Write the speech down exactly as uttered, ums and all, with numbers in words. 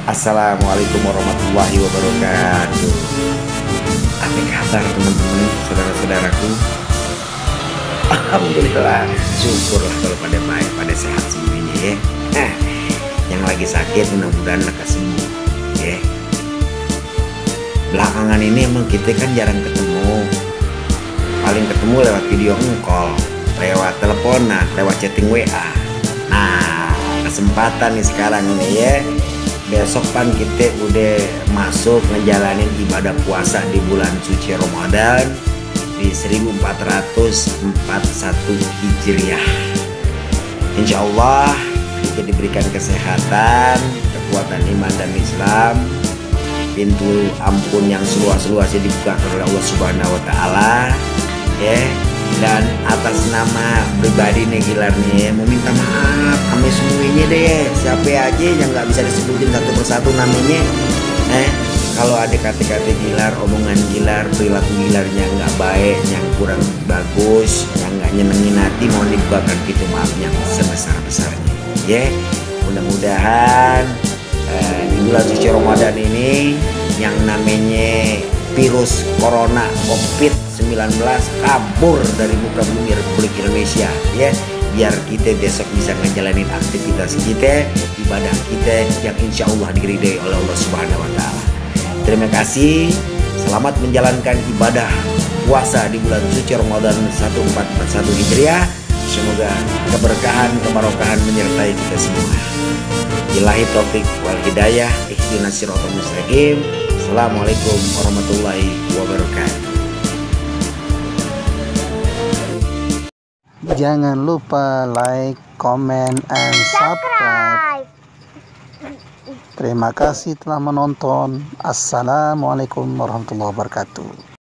Assalamualaikum warahmatullahi wabarakatuh. Apa kabar teman-teman, saudara-saudaraku? Alhamdulillah, syukurlah kalau pada baik, pada sehat semuanya ya. Eh, yang lagi sakit mudah-mudahan lekas sembuh ya. Belakangan ini emang kita kan jarang ketemu. Paling ketemu lewat video call, lewat telepon, nah, lewat chatting W A. Nah, kesempatan nih sekarang ini ya. Besok pan kita udah masuk ngejalanin ibadah puasa di bulan suci Ramadan di seribu empat ratus empat puluh satu Hijriah. Insya Allah kita diberikan kesehatan, kekuatan iman dan Islam, pintu ampun yang seluas-luasnya dibuka oleh Allah Subhanahu Wa Taala, ya. Dan atas nama pribadi nih Gilar nih mau minta maaf kami semuanya deh, siapa aja yang nggak bisa disebutin satu persatu namanya. Eh kalau ada kata-kata Gilar, omongan Gilar, perilaku Gilarnya nggak baik, yang kurang bagus, yang nggak nyenengin hati, mohon dibukakan pintu maafnya sebesar-besarnya ya. Mudah-mudahan eh, di bulan suci Ramadan ini yang namanya virus corona covid sembilan belas kabur dari muka bumi Republik Indonesia ya, biar kita besok bisa ngejalanin aktivitas kita, ibadah kita yang insya Allah diridai oleh Allah Subhanahu Wa Taala. Terima kasih, selamat menjalankan ibadah puasa di bulan suci Ramadan seribu empat ratus empat puluh satu Hijriah. Semoga keberkahan, kebarokahan menyertai kita semua. Billahi taufik wal hidayah, ihdinas siratal mustaqim. Assalamualaikum warahmatullahi wabarakatuh. Jangan lupa like, comment, and subscribe. Terima kasih telah menonton. Assalamualaikum warahmatullahi wabarakatuh.